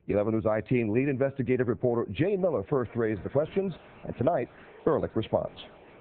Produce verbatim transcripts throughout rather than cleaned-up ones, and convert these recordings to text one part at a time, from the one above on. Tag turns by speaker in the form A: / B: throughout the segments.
A: eleven News I T lead investigative reporter Jay Miller first raised the questions, and tonight, Ehrlich responds.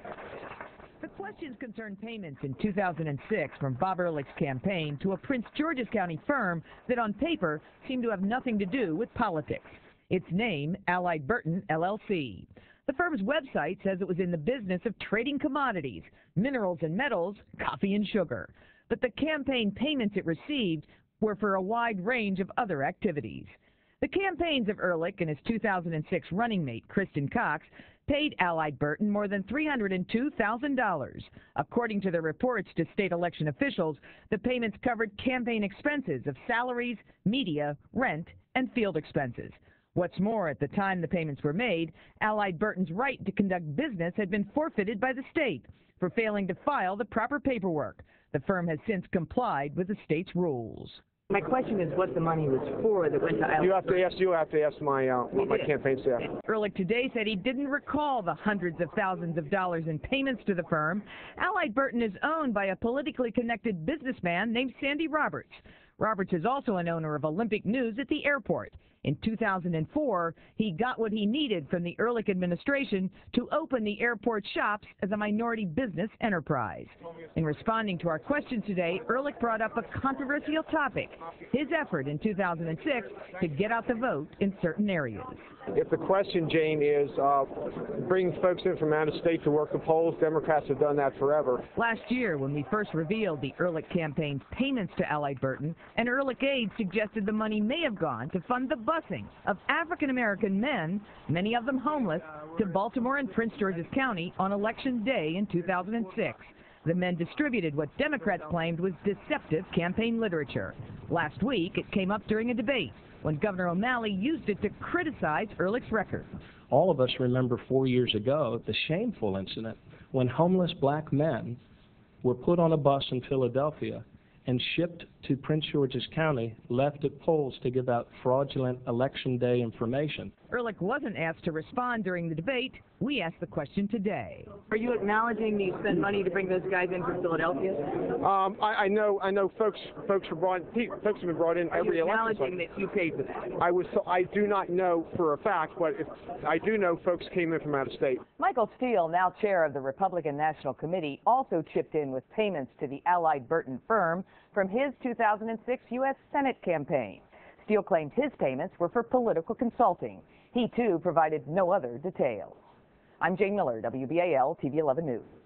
B: The questions concern payments in two thousand six from Bob Ehrlich's campaign to a Prince George's County firm that on paper seemed to have nothing to do with politics. Its name, Allied Burton, L L C. The firm's website says it was in the business of trading commodities, minerals and metals, coffee and sugar. But the campaign payments it received were for a wide range of other activities. The campaigns of Ehrlich and his two thousand six running mate, Kristen Cox, paid Allied Burton more than three hundred two thousand dollars. According to the reports to state election officials, the payments covered campaign expenses of salaries, media, rent, and field expenses. What's more, at the time the payments were made, Allied Burton's right to conduct business had been forfeited by the state for failing to file the proper paperwork. The firm has since complied with the state's rules.
C: My question is what the money was for that went to Allied.
D: You have to ask. You have to ask my uh, my campaign staff.
B: Ehrlich today said he didn't recall the hundreds of thousands of dollars in payments to the firm. Allied Burton is owned by a politically connected businessman named Sandy Roberts. Roberts is also an owner of Olympic News at the airport. In two thousand four, he got what he needed from the Ehrlich administration to open the airport shops as a minority business enterprise. In responding to our questions today, Ehrlich brought up a controversial topic, his effort in two thousand six to get out the vote in certain areas.
D: If the question, Jane, is uh, bringing folks in from out of state to work the polls, Democrats have done that forever.
B: Last year, when we first revealed the Ehrlich campaign's payments to Allied Burton, an Ehrlich aide suggested the money may have gone to fund the busing of African-American men, many of them homeless, to Baltimore and Prince George's County on Election Day in two thousand six. The men distributed what Democrats claimed was deceptive campaign literature. Last week, it came up during a debate when Governor O'Malley used it to criticize Ehrlich's record.
E: All of us remember four years ago the shameful incident when homeless black men were put on a bus in Philadelphia and shipped to Prince George's County, left at polls to give out fraudulent election day information.
B: Ehrlich wasn't asked to respond during the debate. We asked the question today.
C: Are you acknowledging that you spend money to bring those guys in from Philadelphia?
D: Um, I, I know. I know. Folks. Folks were brought. Folks have been brought in
C: Are
D: every
C: you
D: election.
C: Acknowledging that you paid for that?
D: I was. I do not know for a fact, but if, I do know folks came in from out of state.
B: Michael Steele, now chair of the Republican National Committee, also chipped in with payments to the Allied Burton firm from his two thousand six U S Senate campaign. Steele claimed his payments were for political consulting. He, too, provided no other details. I'm Jane Miller, W B A L T V eleven News.